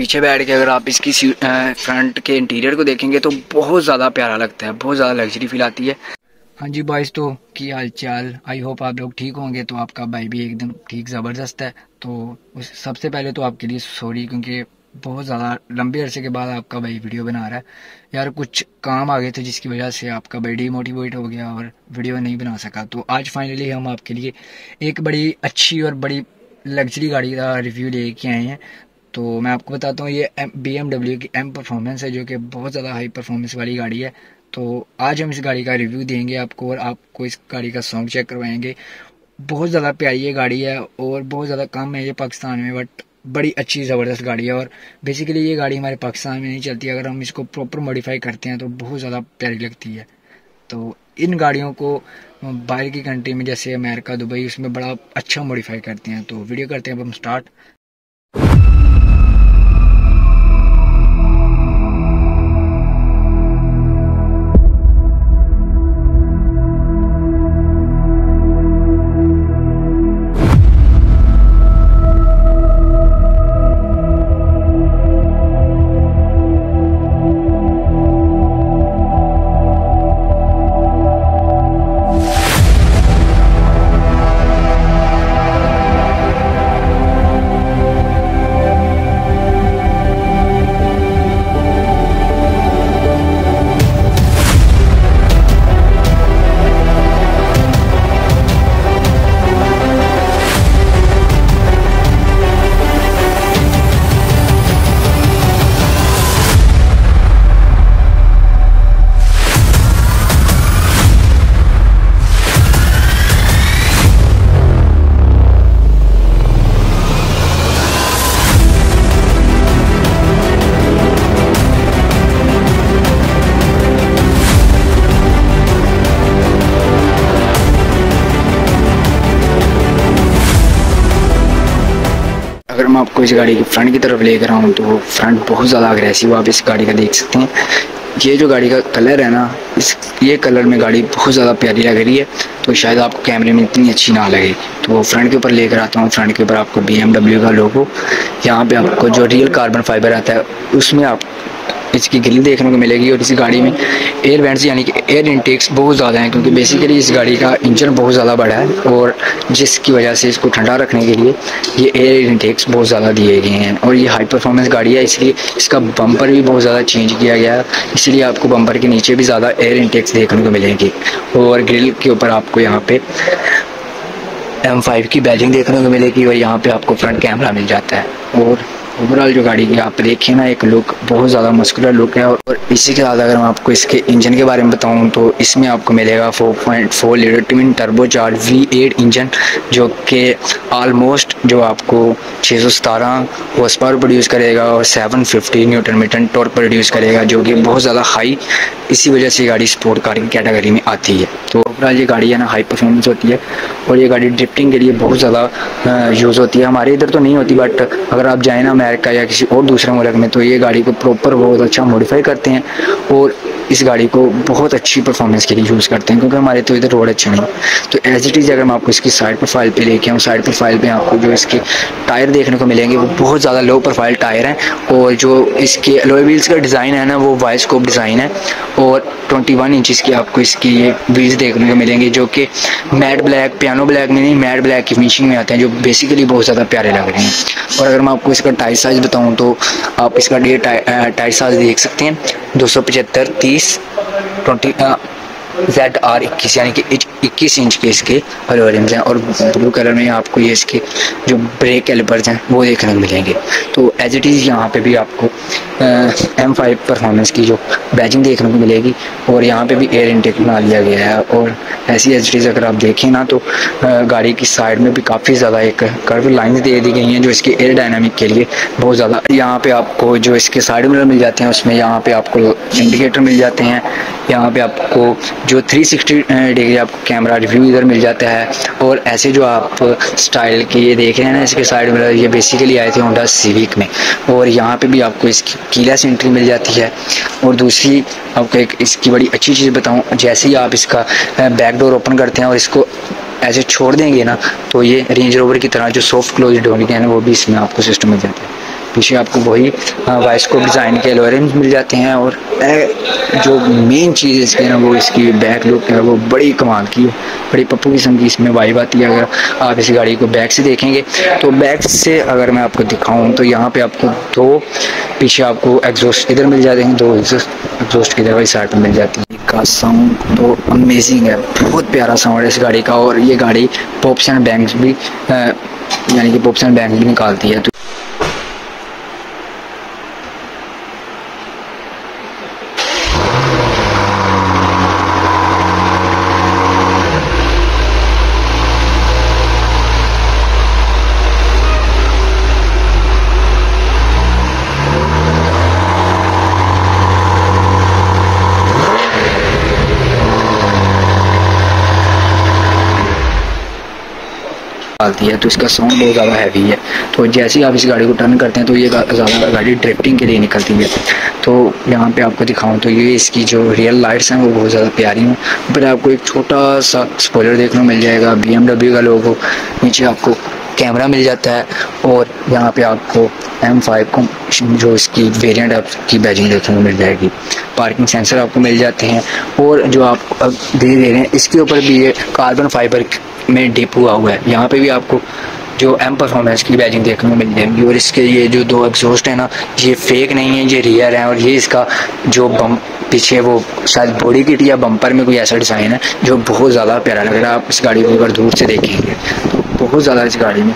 पीछे बैठ के अगर आप इसकी फ्रंट के इंटीरियर को देखेंगे तो बहुत ज़्यादा प्यारा लगता है, बहुत ज़्यादा लग्जरी फील आती है। हाँ जी बॉयज़, तो की हाल चाल, आई होप आप लोग ठीक होंगे। तो आपका भाई भी एकदम ठीक ज़बरदस्त है। तो सबसे पहले तो आपके लिए सॉरी, क्योंकि बहुत ज़्यादा लंबे अरसे के बाद आपका भाई वीडियो बना रहा है। यार कुछ काम आ गए थे जिसकी वजह से आपका भाई डीमोटिवेट हो गया और वीडियो नहीं बना सका। तो आज फाइनली हम आपके लिए एक बड़ी अच्छी और बड़ी लग्जरी गाड़ी का रिव्यू लेके आए हैं। तो मैं आपको बताता हूँ, ये BMW की M परफॉर्मेंस है, जो कि बहुत ज़्यादा हाई परफॉर्मेंस वाली गाड़ी है। तो आज हम इस गाड़ी का रिव्यू देंगे आपको और आपको इस गाड़ी का सॉन्ग चेक करवाएंगे। बहुत ज़्यादा प्यारी ये गाड़ी है और बहुत ज़्यादा कम है ये पाकिस्तान में, बट बड़ी अच्छी ज़बरदस्त गाड़ी है। और बेसिकली ये गाड़ी हमारे पाकिस्तान में नहीं चलती, अगर हम इसको प्रॉपर मॉडिफाई करते हैं तो बहुत ज़्यादा प्यारी लगती है। तो इन गाड़ियों को बाहर की कंट्री में जैसे अमेरिका, दुबई, उसमें बड़ा अच्छा मॉडिफाई करते हैं। तो वीडियो करते हैं अब हम स्टार्ट। अगर मैं आपको इस गाड़ी की फ्रंट की तरफ लेकर आऊँ तो फ्रंट बहुत ज़्यादा अग्रेसिव आप इस गाड़ी का देख सकते हैं। ये जो गाड़ी का कलर है ना, ये कलर में गाड़ी बहुत ज़्यादा प्यारी लग रही है। तो शायद आपको कैमरे में इतनी अच्छी ना लगे, तो फ्रंट के ऊपर लेकर आता हूँ। फ्रंट के ऊपर आपको BMW का लोगो, यहाँ पे आपको जो रियल कार्बन फाइबर आता है उसमें आप इसकी ग्रिल देखने को मिलेगी। और इस गाड़ी में एयर वेंट्स यानी कि एयर इनटेक्स बहुत ज़्यादा हैं, क्योंकि बेसिकली इस गाड़ी का इंजन बहुत ज़्यादा बड़ा है और जिसकी वजह से इसको ठंडा रखने के लिए ये एयर इनटेक्स बहुत ज़्यादा दिए गए हैं। और ये हाई परफॉर्मेंस गाड़ी है, इसलिए इसका बम्पर भी बहुत ज़्यादा चेंज किया गया है, इसलिए आपको बम्पर के नीचे भी ज़्यादा एयर इनटेक्स देखने को मिलेंगे। और ग्रिल के ऊपर आपको यहाँ पे M5 की बैजिंग देखने को मिलेगी और यहाँ पे आपको फ्रंट कैमरा मिल जाता है। और ओवरऑल जो गाड़ी की आप देखिए ना, एक लुक बहुत ज़्यादा मस्कुलर लुक है। और इसी के साथ अगर मैं आपको इसके इंजन के बारे में बताऊं तो इसमें आपको मिलेगा 4.4 litre twin turbocharge V8 engine, जो कि ऑलमोस्ट जो आपको 617 हॉर्स पावर प्रोड्यूस करेगा और 750 न्यूटन मीटर टॉर्क प्रोड्यूस करेगा, जो कि बहुत ज़्यादा हाई, इसी वजह से गाड़ी स्पोर्ट कार की कैटेगरी में आती है। तो ओवरऑल ये गाड़ी है ना हाई परफॉर्मेंस होती है और ये गाड़ी ड्रिफ्टिंग के लिए बहुत ज़्यादा यूज़ होती है। हमारे इधर तो नहीं होती, बट अगर आप जाए ना अमेरिका या किसी और दूसरे मुल्क में तो ये गाड़ी को प्रॉपर बहुत अच्छा मॉडिफाई करते हैं और इस गाड़ी को बहुत अच्छी परफॉर्मेंस के लिए यूज़ करते हैं, क्योंकि हमारे तो इधर रोड अच्छे नहीं। तो एज इट इज़ अगर मैं आपको इसकी साइड प्रोफाइल पे लेके आऊँ, साइड प्रोफाइल पे आपको जो इसके टायर देखने को मिलेंगे वो बहुत ज़्यादा लो प्रोफाइल टायर हैं। और जो इसके अलॉय व्हील्स का डिज़ाइन है ना, वो वाइस्कोप डिज़ाइन है और 21 इंचज़ की आपको इसकी ये व्हील्स देखने को मिलेंगे, जो कि मैट ब्लैक, पियानो ब्लैक में नहीं, मैट ब्लैक की फिनिशिंग में आते हैं, जो बेसिकली बहुत ज़्यादा प्यारे लग रहे हैं। और अगर मैं आपको इसका टायर साइज़ बताऊँ तो आप इसका टायर साइज़ देख सकते हैं, 275 30 ZR 21 यानी कि 21 इंच के इसके अलॉय रिम्स हैं। और ब्लू कलर में आपको ये इसके जो ब्रेक कैलिपर्स हैं वो देखने को मिलेंगे। तो एज इट इज़ यहाँ पे भी आपको M5 परफॉर्मेंस की जो बैजिंग देखने को मिलेगी और यहाँ पे भी एयर इनटेक बना लिया गया है। और ऐसी एज इट इज़ अगर आप देखें ना तो गाड़ी की साइड में भी काफ़ी ज़्यादा एक कर्व लाइन्स दे दी गई हैं, जो इसके एयर डायनामिक के लिए बहुत ज़्यादा। यहाँ पे आपको जो इसके साइड मिरर मिल जाते हैं, उसमें यहाँ पे आपको इंडिकेटर मिल जाते हैं। यहाँ पे आपको जो 360 डिग्री आपको कैमरा रिव्यू इधर मिल जाता है। और ऐसे जो आप स्टाइल के ये देख रहे हैं ना, इसके साइड मिरर, ये बेसिकली आए थे होंडा सिविक में। और यहाँ पे भी आपको इसकी कीलेस एंट्री मिल जाती है। और दूसरी आपको एक इसकी बड़ी अच्छी चीज़ बताऊँ, जैसे ही आप इसका बैक डोर ओपन करते हैं और इसको ऐसे छोड़ देंगे ना, तो ये रेंज रोवर की तरह जो सॉफ्ट क्लोज डोर है ना, वो भी इसमें आपको सिस्टम मिल जाता है। पीछे आपको वही वाइस्कोप डिज़ाइन के एलोरिम्स मिल जाते हैं। और जो मेन चीज़ इसकी है ना, वो इसकी बैक लुक है, वो बड़ी कमाल की है, बड़ी पप्पू किस्म की इसमें वाइब आती है। अगर आप इस गाड़ी को बैक से देखेंगे तो बैक से अगर मैं आपको दिखाऊं तो यहाँ पे आपको दो पीछे आपको एग्जॉस्ट इधर मिल जाते हैं, दो एग्जॉस्ट की जगह इस साइड में मिल जाती है। का साउंड तो अमेजिंग है, बहुत प्यारा साउंड है इस गाड़ी का। और ये गाड़ी पॉप्स एंड बैंग्स भी यानी कि पॉप्स एंड बैंग्स भी निकालती है। तो निकालती है, तो इसका साउंड बहुत ज़्यादा हैवी है। तो जैसे ही आप इस गाड़ी को टर्न करते हैं तो ये ज़्यादा गाड़ी ड्रिफ्टिंग के लिए निकलती है। तो यहाँ पे आपको दिखाऊं तो ये इसकी जो रियल लाइट्स हैं वो बहुत ज़्यादा प्यारी हैं। ऊपर आपको एक छोटा सा स्पॉइलर देखने को मिल जाएगा, BMW का लोगो, नीचे आपको कैमरा मिल जाता है। और यहाँ पे आपको M5 को जो इसकी वेरिएंट है की बैजिंग देखने को मिल जाएगी। पार्किंग सेंसर आपको मिल जाते हैं। और जो आप अब दे रहे हैं इसके ऊपर भी ये कार्बन फाइबर में डिप हुआ है। यहाँ पे भी आपको जो M परफॉर्मेंस की बैजिंग देखने को मिल जाएगी। और इसके ये जो दो एग्जॉस्ट है ना, ये फेक नहीं है, ये रियल है। और ये इसका जो पीछे वो शायद बॉडी किट या बम्पर में कोई ऐसा डिज़ाइन है जो बहुत ज़्यादा प्यारा लग रहा है। आप इस गाड़ी को अगर दूर से देखेंगे तो बहुत ज़्यादा इस गाड़ी में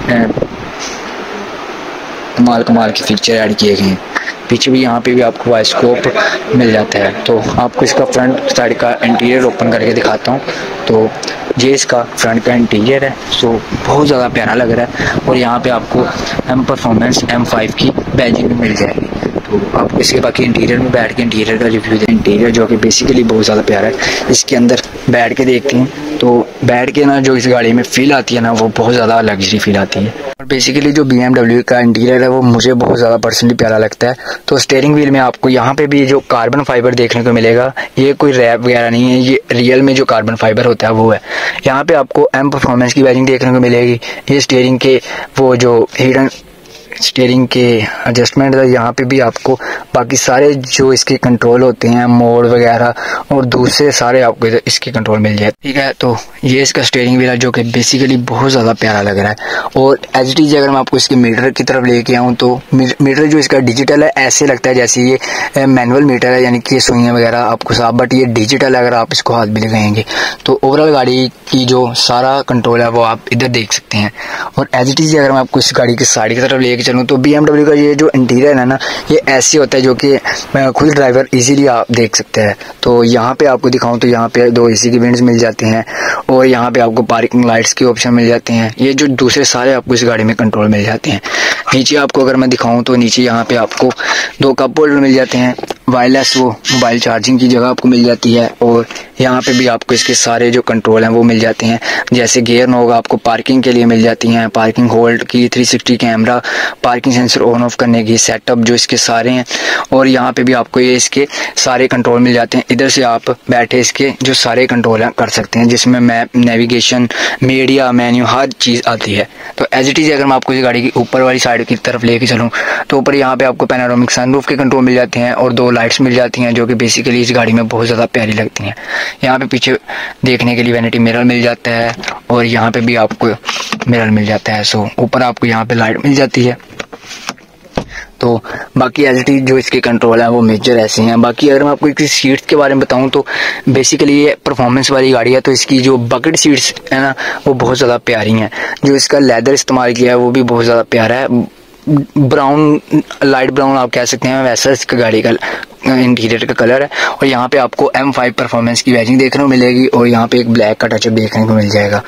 कमाल के फीचर ऐड किए गए हैं। पीछे भी यहाँ पे भी आपको वाइस्कोप मिल जाता है। तो आपको इसका फ्रंट साइड का इंटीरियर ओपन करके दिखाता हूँ। तो ये इसका फ्रंट का इंटीरियर है, सो बहुत ज़्यादा प्यारा लग रहा है। और यहाँ पे आपको M परफॉर्मेंस M5 की बैजिंग भी मिल जाएगी। तो आपको इसके बाकी इंटीरियर में बैठ के इंटीरियर का रिव्यू दें। इंटीरियर जो कि बेसिकली बहुत ज़्यादा प्यारा है। इसके अंदर बैठ के देखते हैं तो बैठ के ना जो इस गाड़ी में फ़ील आती है ना, वो बहुत ज़्यादा लग्जरी फील आती है। और बेसिकली जो BMW का इंटीरियर है वो मुझे बहुत ज़्यादा पर्सनली प्यारा लगता है। तो स्टीयरिंग व्हील में आपको यहाँ पे भी जो कार्बन फाइबर देखने को मिलेगा, ये कोई रैप वगैरह नहीं है, ये रियल में जो कार्बन फाइबर होता है वो है। यहाँ पे आपको M परफॉर्मेंस की बैजिंग देखने को मिलेगी। ये स्टीयरिंग के वो जो हिडन स्टीयरिंग के एडजस्टमेंट है, यहाँ पे भी आपको बाकी सारे जो इसके कंट्रोल होते हैं, मोड वगैरह और दूसरे सारे आपको इसके कंट्रोल मिल जाए। ठीक है, तो ये इसका स्टीयरिंग व्हील है जो कि बेसिकली बहुत ज़्यादा प्यारा लग रहा है। और एज इट इज अगर मैं आपको इसके मीटर की तरफ लेके आऊँ तो मीटर जो इसका डिजिटल है, ऐसे लगता है जैसे ये मैनुअल मीटर है, यानी कि सुइयाँ वगैरह आपको साफ, बट ये डिजिटल है अगर आप इसको हाथ भी लगाएंगे। तो ओवरऑल गाड़ी की जो सारा कंट्रोल है वो आप इधर देख सकते हैं। और एज इट इज अगर मैं आपको इस गाड़ी की साइड की तरफ लेके चलूँ तो BMW का ये जो इंटीरियर है ना, ये ऐसे होता है जो कि खुद ड्राइवर इजीली आप देख सकते हैं। तो यहाँ पे आपको दिखाऊं तो यहाँ पे दो AC की विंड्स मिल जाते हैं और यहाँ पे आपको पार्किंग लाइट्स के ऑप्शन मिल जाते हैं। ये जो दूसरे सारे आपको इस गाड़ी में कंट्रोल मिल जाते हैं। नीचे आपको अगर मैं दिखाऊं तो नीचे यहाँ पे आपको दो कप होल्डर मिल जाते हैं, वायरलेस वो मोबाइल चार्जिंग की जगह आपको मिल जाती है। और यहाँ पे भी आपको इसके सारे जो कंट्रोल हैं वो मिल जाते हैं, जैसे गियर नॉब आपको पार्किंग के लिए मिल जाती हैं, पार्किंग होल्ड की, 360 camera, parking sensor on off करने की सेटअप जो इसके सारे हैं। और यहाँ पे भी आपको ये इसके सारे कंट्रोल मिल जाते हैं। इधर से आप बैठे इसके जो सारे कंट्रोल हैं कर सकते हैं, जिसमें मैप, नेविगेशन, मीडिया, मेन्यू, हर चीज़ आती है। तो एज इट इज़ अगर मैं आपको इस गाड़ी की ऊपर वाली साइड की तरफ लेके चलूँ तो ऊपर यहाँ पे आपको पैनोरामिक सनरूफ के कंट्रोल मिल जाते हैं और दो लाइट्स मिल जाती हैं जो कि बेसिकली इस गाड़ी में बहुत ज़्यादा प्यारी लगती हैं। यहाँ पे पीछे देखने के लिए वैनिटी मिरर मिल जाता है और यहाँ पे भी आपको मिरर मिल जाता है। सो ऊपर आपको यहाँ पे लाइट मिल जाती है। तो बाकी एज इट इज जो इसके कंट्रोल है वो मेजर ऐसे हैं। बाकी अगर मैं आपको इसकी सीट्स के बारे में बताऊं तो बेसिकली ये परफॉर्मेंस वाली गाड़ी है, तो इसकी जो बकेट सीट्स है ना वो बहुत ज़्यादा प्यारी हैं। जो इसका लेदर इस्तेमाल किया है वो भी बहुत ज़्यादा प्यारा है, ब्राउन, लाइट ब्राउन आप कह सकते हैं, वैसा इसका गाड़ी का इंटीरियर का कलर है। और यहाँ पे आपको M5 परफॉर्मेंस की बैजिंग देखने को मिलेगी और यहाँ पे एक ब्लैक का टचअप देखने को मिल जाएगा।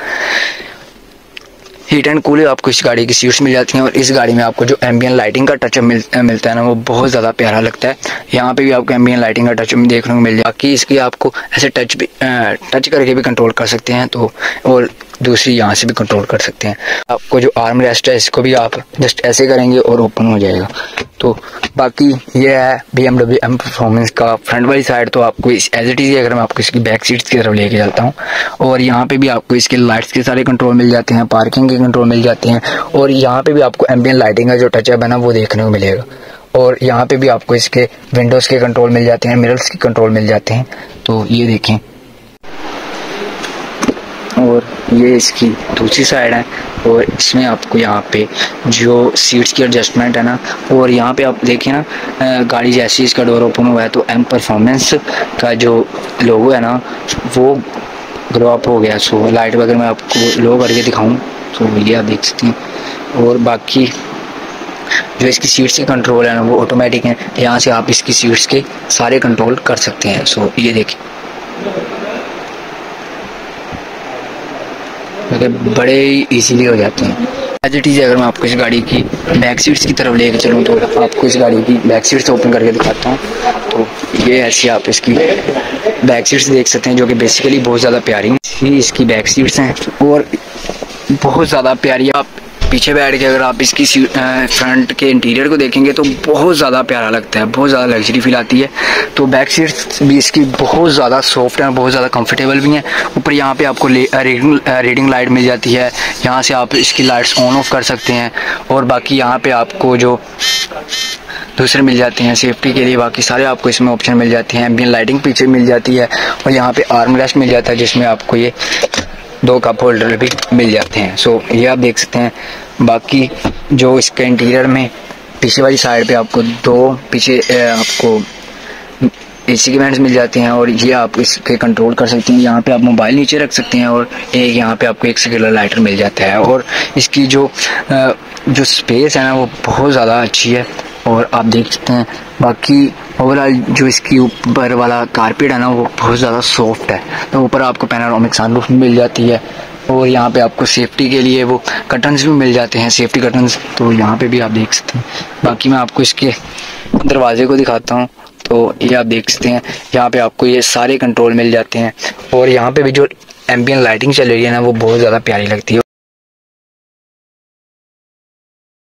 हीट एंड कूल आपको इस गाड़ी की सीट्स मिल जाती हैं और इस गाड़ी में आपको जो एम्बियन लाइटिंग का टचअप मिलता है ना वो बहुत ज़्यादा प्यारा लगता है। यहाँ पे भी आपको एम्बियन लाइटिंग का टचअप देखने को मिल जाएगा कि इसकी आपको ऐसे टच करके भी कंट्रोल कर सकते हैं। तो और दूसरी यहाँ से भी कंट्रोल कर सकते हैं। आपको जो आर्म रेस्ट है इसको भी आप जस्ट ऐसे करेंगे और ओपन हो जाएगा। तो बाकी ये है BMW M परफॉर्मेंस का फ्रंट वाली साइड। तो आपको इस एज इट इज़ अगर मैं आपको इसकी बैक सीट्स की तरफ लेके चलता हूँ, और यहाँ पे भी आपको इसके लाइट्स के सारे कंट्रोल मिल जाते हैं, पार्किंग के कंट्रोल मिल जाते हैं, और यहाँ पे भी आपको एम्बिएंट लाइटिंग का जो टचअप है ना वो देखने को मिलेगा। और यहाँ पे भी आपको इसके विंडोज़ के कंट्रोल मिल जाते हैं, मिरर्स के कंट्रोल मिल जाते हैं। तो ये देखें, और ये इसकी दूसरी साइड है, और इसमें आपको यहाँ पे जो सीट्स की एडजस्टमेंट है ना, और यहाँ पे आप देखें ना, गाड़ी जैसे इसका डोर ओपन हुआ है तो M परफॉर्मेंस का जो लोगो है ना वो ग्रो अप हो गया। सो लाइट वगैरह मैं आपको लो करके दिखाऊं तो ये आप देख सकते हैं। और बाकी जो इसकी सीट्स के कंट्रोल है ना वो ऑटोमेटिक हैं, यहाँ से आप इसकी सीट्स के सारे कंट्रोल कर सकते हैं। सो ये देखिए, बड़े ही इजीली हो जाते हैं। एज इट इज़ अगर मैं आपको इस गाड़ी की बैक सीट्स की तरफ लेके चलूँ तो आपको इस गाड़ी की बैक सीट्स ओपन करके दिखाता हूँ। तो ये ऐसी आप इसकी बैक सीट्स देख सकते हैं, जो कि बेसिकली बहुत ज़्यादा प्यारी इसकी बैक सीट्स हैं, और बहुत ज़्यादा प्यारी। आप पीछे बैठ के अगर आप इसकी फ्रंट के इंटीरियर को देखेंगे तो बहुत ज़्यादा प्यारा लगता है, बहुत ज़्यादा लग्जरी फील आती है। तो बैक सीट्स भी इसकी बहुत ज़्यादा सॉफ्ट हैं, बहुत ज़्यादा कंफर्टेबल भी हैं। ऊपर यहाँ पे आपको रीडिंग लाइट मिल जाती है, यहाँ से आप इसकी लाइट्स ऑन ऑफ कर सकते हैं। और बाकी यहाँ पे आपको जो दूसरे मिल जाते हैं सेफ्टी के लिए, बाकी सारे आपको इसमें ऑप्शन मिल जाते हैं। एम्बिएंट लाइटिंग पीछे मिल जाती है, और यहाँ पे आर्म रेस्ट मिल जाता है जिसमें आपको ये 2 कप होल्डर भी मिल जाते हैं। सो ये आप देख सकते हैं। बाकी जो इसके इंटीरियर में पीछे वाली साइड पे आपको 2 पीछे आपको AC के वेंट्स मिल जाते हैं, और ये आप इसके कंट्रोल कर सकते हैं। यहाँ पे आप मोबाइल नीचे रख सकते हैं, और एक यहाँ पे आपको एक सिग्नल लाइटर मिल जाता है। और इसकी जो स्पेस है ना वो बहुत ज़्यादा अच्छी है, और आप देख सकते हैं। बाकी ओवरऑल जो इसकी ऊपर वाला कारपेट है ना वो बहुत ज़्यादा सॉफ्ट है। तो ऊपर आपको पैनोरामिक सनरूफ मिल जाती है, और यहाँ पे आपको सेफ्टी के लिए वो कर्टन्स भी मिल जाते हैं, सेफ्टी कर्टन्स। तो यहाँ पे भी आप देख सकते हैं। बाकी मैं आपको इसके दरवाजे को दिखाता हूँ। तो ये आप देख सकते हैं, यहाँ पे आपको ये सारे कंट्रोल मिल जाते हैं, और यहाँ पे भी जो एम्बिएंट लाइटिंग चल रही है ना वो बहुत ज़्यादा प्यारी लगती है।